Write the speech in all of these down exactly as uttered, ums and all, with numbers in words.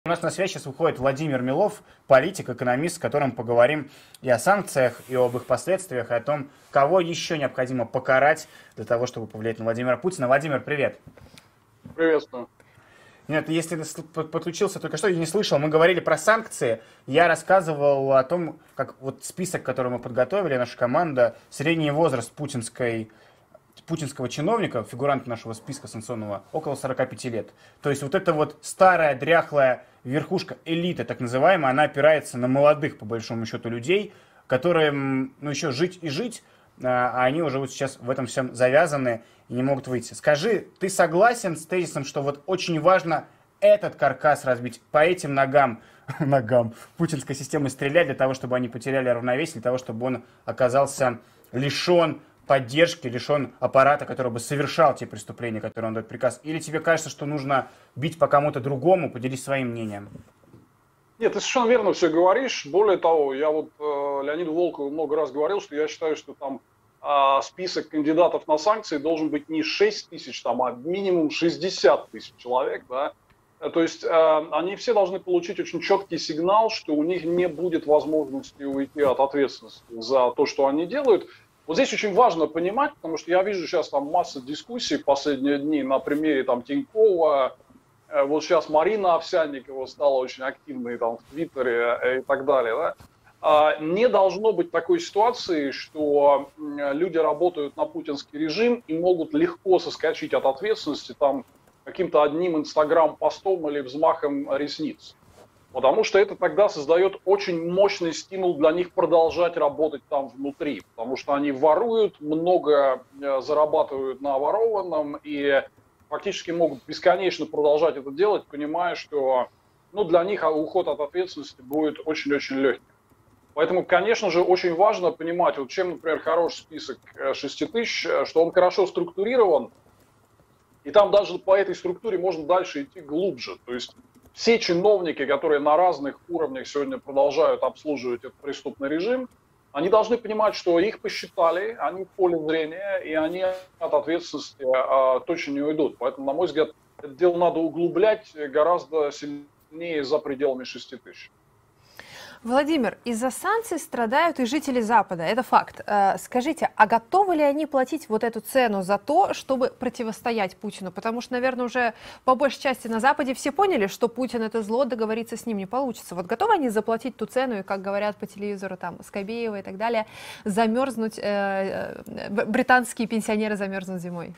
У нас на связь сейчас выходит Владимир Милов, политик, экономист, с которым поговорим и о санкциях, и об их последствиях, и о том, кого еще необходимо покарать для того, чтобы повлиять на Владимира Путина. Владимир, привет. Приветствую. Нет, если ты подключился только что, я не слышал, мы говорили про санкции. Я рассказывал о том, как вот список, который мы подготовили, наша команда, средний возраст путинской путинского чиновника, фигуранта нашего списка санкционного, около сорока пяти лет. То есть вот эта вот старая, дряхлая верхушка элиты, так называемая, она опирается на молодых, по большому счету, людей, которые, ну, еще жить и жить, а они уже вот сейчас в этом всем завязаны и не могут выйти. Скажи, ты согласен с тезисом, что вот очень важно этот каркас разбить, по этим ногам, ногам путинской системы стрелять, для того, чтобы они потеряли равновесие, для того, чтобы он оказался лишен поддержки, лишен аппарата, который бы совершал те преступления, которые он дает приказ? Или тебе кажется, что нужно бить по кому-то другому? Поделись своим мнением. Нет, ты совершенно верно все говоришь. Более того, я вот э, Леониду Волкову много раз говорил, что я считаю, что там э, список кандидатов на санкции должен быть не шесть тысяч, там, а минимум шестьдесят тысяч человек. Да? То есть э, они все должны получить очень четкий сигнал, что у них не будет возможности уйти от ответственности за то, что они делают. Вот здесь очень важно понимать, потому что я вижу сейчас там масса дискуссий в последние дни на примере там Тинькова. Вот сейчас Марина Овсянникова стала очень активной там в Твиттере и так далее. Да? Не должно быть такой ситуации, что люди работают на путинский режим и могут легко соскочить от ответственности там каким-то одним инстаграм-постом или взмахом ресниц. Потому что это тогда создает очень мощный стимул для них продолжать работать там внутри. Потому что они воруют, много зарабатывают на ворованном и фактически могут бесконечно продолжать это делать, понимая, что ну, для них уход от ответственности будет очень-очень легким. Поэтому, конечно же, очень важно понимать, вот чем, например, хороший список шести тысяч, что он хорошо структурирован, и там даже по этой структуре можно дальше идти глубже. То есть все чиновники, которые на разных уровнях сегодня продолжают обслуживать этот преступный режим, они должны понимать, что их посчитали, они в поле зрения, и они от ответственности а, точно не уйдут. Поэтому, на мой взгляд, это дело надо углублять гораздо сильнее за пределами шести тысяч. Владимир, из-за санкций страдают и жители Запада, это факт. Скажите, а готовы ли они платить вот эту цену за то, чтобы противостоять Путину? Потому что, наверное, уже по большей части на Западе все поняли, что Путин это зло, договориться с ним не получится. Вот готовы они заплатить ту цену, и, как говорят по телевизору, там, Скобеева и так далее, замерзнуть, э, британские пенсионеры замерзнут зимой?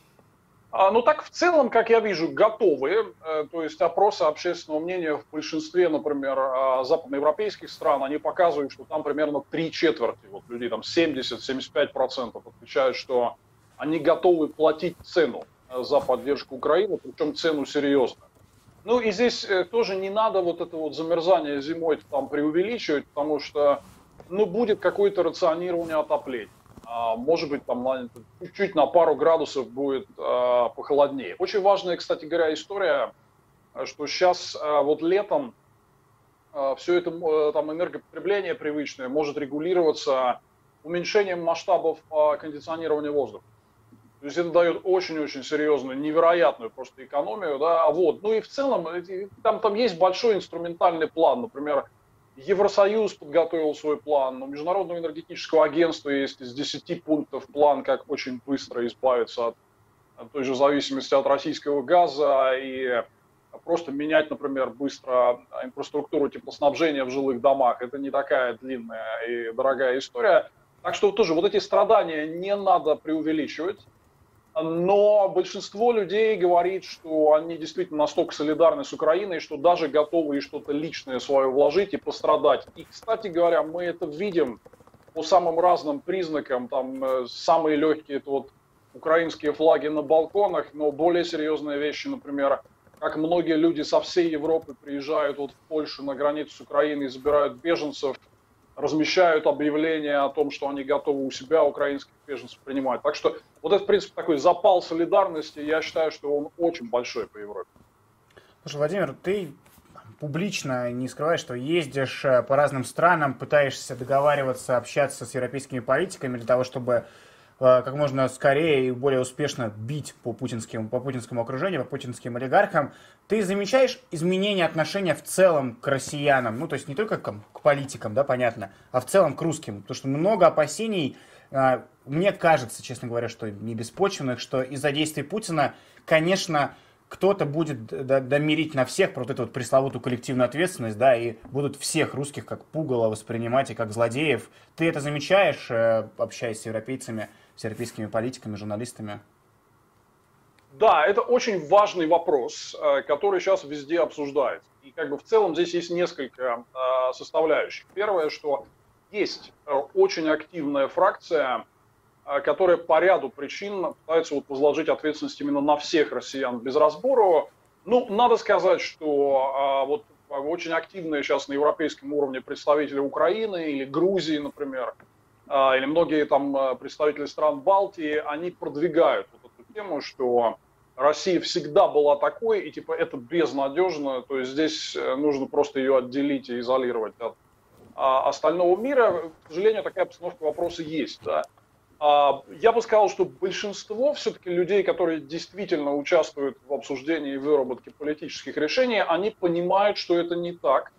Ну так в целом, как я вижу, готовы. То есть опросы общественного мнения в большинстве, например, западноевропейских стран, они показывают, что там примерно три четверти вот людей, там семьдесят-семьдесят пять процентов отвечают, что они готовы платить цену за поддержку Украины, причем цену серьезно. Ну и здесь тоже не надо вот это вот замерзание зимой там преувеличивать, потому что ну, будет какое-то рационирование отопления. Может быть, там чуть-чуть на пару градусов будет э, похолоднее. Очень важная, кстати говоря, история, что сейчас э, вот летом э, все это э, там, энергопотребление привычное может регулироваться уменьшением масштабов э, кондиционирования воздуха. То есть это дает очень-очень серьезную, невероятную просто экономию. Да? Вот. Ну и в целом там, там есть большой инструментальный план, например, Евросоюз подготовил свой план, у Международного энергетического агентства есть из десяти пунктов план, как очень быстро избавиться от, от той же зависимости от российского газа и просто менять, например, быстро инфраструктуру теплоснабжения в жилых домах. Это не такая длинная и дорогая история. Так что тоже вот эти страдания не надо преувеличивать. Но большинство людей говорит, что они действительно настолько солидарны с Украиной, что даже готовы и что-то личное свое вложить и пострадать. И, кстати говоря, мы это видим по самым разным признакам. Там самые легкие это вот украинские флаги на балконах, но более серьезные вещи, например, как многие люди со всей Европы приезжают вот в Польшу на границу с Украиной, забирают беженцев, размещают объявления о том, что они готовы у себя украинских беженцев принимать. Так что вот этот, в принципе, такой запал солидарности, я считаю, что он очень большой по Европе. Слушай, Владимир, ты публично не скрываешь, что ездишь по разным странам, пытаешься договариваться, общаться с европейскими политиками для того, чтобы как можно скорее и более успешно бить по путинским, по путинскому окружению, по путинским олигархам. Ты замечаешь изменение отношения в целом к россиянам, ну, то есть не только к, к политикам, да, понятно, а в целом к русским? Потому что много опасений, мне кажется, честно говоря, что не беспочвенных, что из-за действий Путина, конечно, кто-то будет домирить на всех про вот эту вот пресловутую коллективную ответственность, да, и будут всех русских как пугало воспринимать и как злодеев. Ты это замечаешь, общаясь с европейцами, с европейскими политиками, журналистами? Да, это очень важный вопрос, который сейчас везде обсуждается. И как бы в целом здесь есть несколько составляющих. Первое, что есть очень активная фракция, которая по ряду причин пытается вот возложить ответственность именно на всех россиян без разбору. Ну, надо сказать, что а, вот очень активные сейчас на европейском уровне представители Украины или Грузии, например, а, или многие там представители стран Балтии, они продвигают вот эту тему, что Россия всегда была такой, и типа это безнадежно, то есть здесь нужно просто ее отделить и изолировать от а, остального мира. К сожалению, такая обстановка вопроса есть, да. Я бы сказал, что большинство все-таки людей, которые действительно участвуют в обсуждении и выработке политических решений, они понимают, что это не так.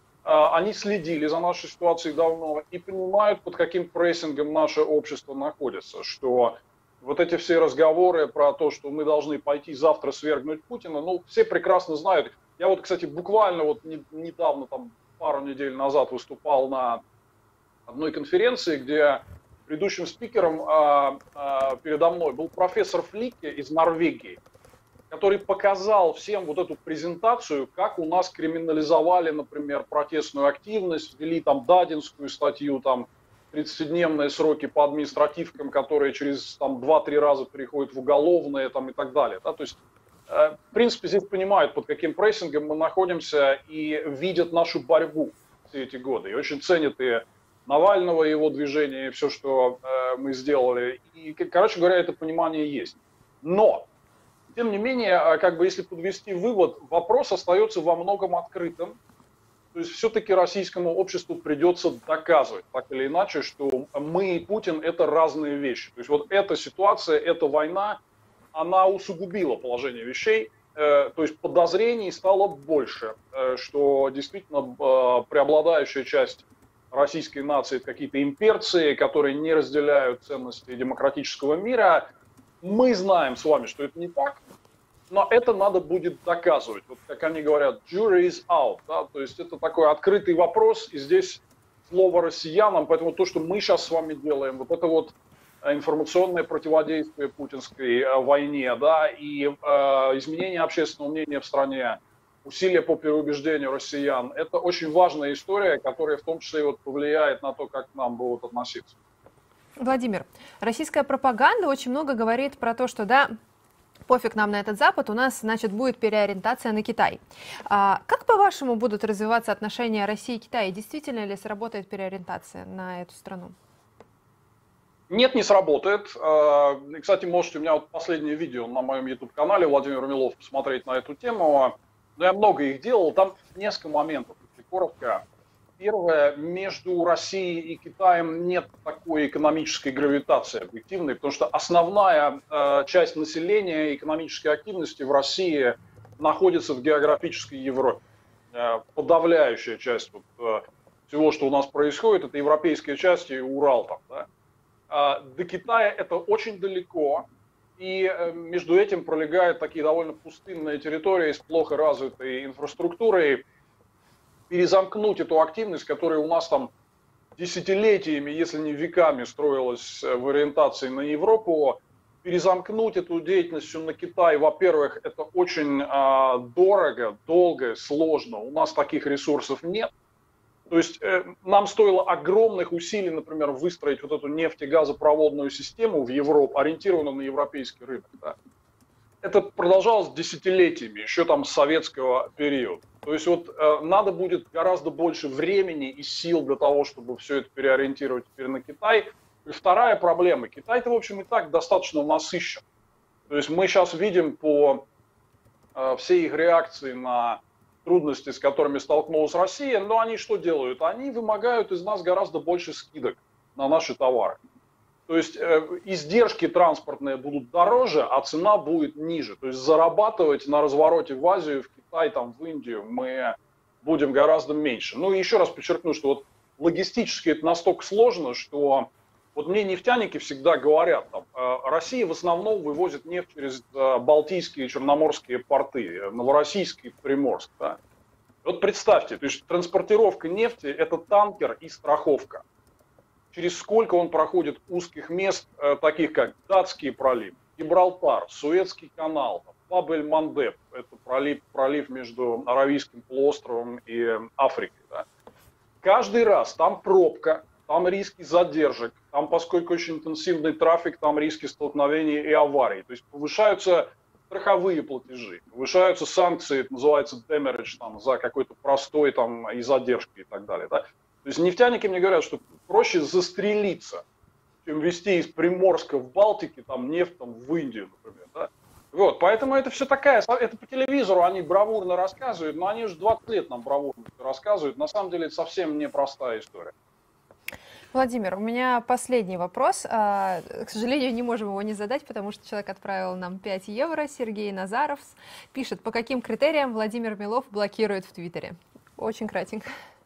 Они следили за нашей ситуацией давно и понимают, под каким прессингом наше общество находится. Что вот эти все разговоры про то, что мы должны пойти завтра свергнуть Путина, ну, все прекрасно знают. Я вот, кстати, буквально вот недавно, там, пару недель назад выступал на одной конференции, где ведущим спикером а, а, передо мной был профессор Флике из Норвегии, который показал всем вот эту презентацию, как у нас криминализовали, например, протестную активность, ввели там Дадинскую статью, там тридцатидневные сроки по административкам, которые через там два-три раза переходят в уголовные там, и так далее. Да? То есть, э, в принципе, здесь понимают, под каким прессингом мы находимся и видят нашу борьбу все эти годы. И очень ценят и Навального, его движение, и все, что э, мы сделали. И, короче говоря, это понимание есть. Но, тем не менее, как бы если подвести вывод, вопрос остается во многом открытым. То есть все-таки российскому обществу придется доказывать, так или иначе, что мы и Путин – это разные вещи. То есть вот эта ситуация, эта война, она усугубила положение вещей. Э, то есть подозрений стало больше, э, что действительно э, преобладающая часть российской нации, какие-то имперцы, которые не разделяют ценности демократического мира. Мы знаем с вами, что это не так, но это надо будет доказывать. Вот как они говорят, jury is out. Да? То есть это такой открытый вопрос, и здесь слово россиянам, поэтому то, что мы сейчас с вами делаем, вот это вот информационное противодействие путинской войне, да, и э, изменение общественного мнения в стране, усилия по переубеждению россиян. Это очень важная история, которая в том числе вот повлияет на то, как к нам будут относиться. Владимир, российская пропаганда очень много говорит про то, что да, пофиг нам на этот Запад, у нас, значит, будет переориентация на Китай. А как, по-вашему, будут развиваться отношения России и Китая? И действительно ли сработает переориентация на эту страну? Нет, не сработает. Кстати, можете у меня вот последнее видео на моем YouTube-канале Владимир Милов посмотреть на эту тему. Но я много их делал, там несколько моментов, если коротко. Первое, между Россией и Китаем нет такой экономической гравитации объективной, потому что основная э, часть населения экономической активности в России находится в географической Европе. Э, подавляющая часть вот, э, всего, что у нас происходит, это европейская часть и Урал там. Да? Э, до Китая это очень далеко. И между этим пролегают такие довольно пустынные территории с плохо развитой инфраструктурой. Перезамкнуть эту активность, которая у нас там десятилетиями, если не веками, строилась в ориентации на Европу, перезамкнуть эту деятельность на Китай, во-первых, это очень э, дорого, долго, сложно. У нас таких ресурсов нет. То есть э, нам стоило огромных усилий, например, выстроить вот эту нефтегазопроводную систему в Европу, ориентированную на европейский рынок. Да. Это продолжалось десятилетиями, еще там с советского периода. То есть вот э, надо будет гораздо больше времени и сил для того, чтобы все это переориентировать теперь на Китай. И вторая проблема. Китай-то, в общем, и так достаточно насыщен. То есть мы сейчас видим по э, всей их реакции на трудности, с которыми столкнулась Россия, но они что делают? Они вымогают из нас гораздо больше скидок на наши товары. То То есть э, издержки транспортные будут дороже, а цена будет ниже. То есть зарабатывать на развороте в Азию, в Китай, там, в Индию мы будем гораздо меньше. Ну и еще раз подчеркну, что вот логистически это настолько сложно, что вот мне нефтяники всегда говорят, там, э, Россия в основном вывозит нефть через э, Балтийские и Черноморские порты, э, Новороссийск и Приморск. Да. Вот представьте, то есть транспортировка нефти – это танкер и страховка. Через сколько он проходит узких мест, э, таких как Датский пролив, Гибралтар, Суэцкий канал, Баб-эль-Мандеб, это пролив, пролив между Аравийским полуостровом и Африкой. Да. Каждый раз там пробка, там риски задержек, там, поскольку очень интенсивный трафик, там риски столкновений и аварий. То есть повышаются страховые платежи, повышаются санкции, это называется демеридж, там, за какой-то простой там, и задержки и так далее. Да. То есть нефтяники мне говорят, что проще застрелиться, чем везти из Приморска в Балтике там, нефть там, в Индию, например. Да. Вот, поэтому это все такая, это по телевизору они бравурно рассказывают, но они уже двадцать лет нам бравурно рассказывают. На самом деле это совсем непростая история. Владимир, у меня последний вопрос. К сожалению, не можем его не задать, потому что человек отправил нам пять евро. Сергей Назаров пишет, по каким критериям Владимир Милов блокирует в Твиттере. Очень кратенько.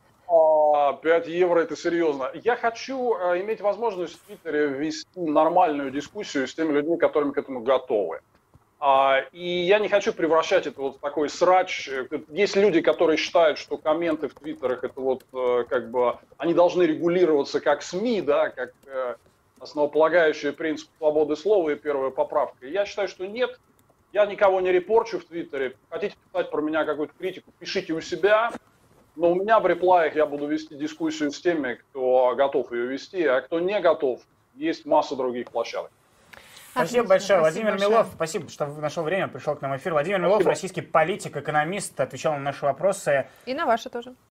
пять евро это серьезно. Я хочу иметь возможность в Твиттере вести нормальную дискуссию с теми людьми, которыми к этому готовы. И я не хочу превращать это вот в такой срач. Есть люди, которые считают, что комменты в твиттерах, это вот как бы, они должны регулироваться как СМИ, да, как основополагающий принцип свободы слова и первая поправка. И я считаю, что нет, я никого не репорчу в твиттере. Хотите писать про меня какую-то критику, пишите у себя. Но у меня в реплаях я буду вести дискуссию с теми, кто готов ее вести, а кто не готов, есть масса других площадок. Спасибо большое, Владимир большое. Милов. Спасибо, что нашел время, пришел к нам в эфир. Владимир Милов, российский политик, экономист, отвечал на наши вопросы. И на ваши тоже.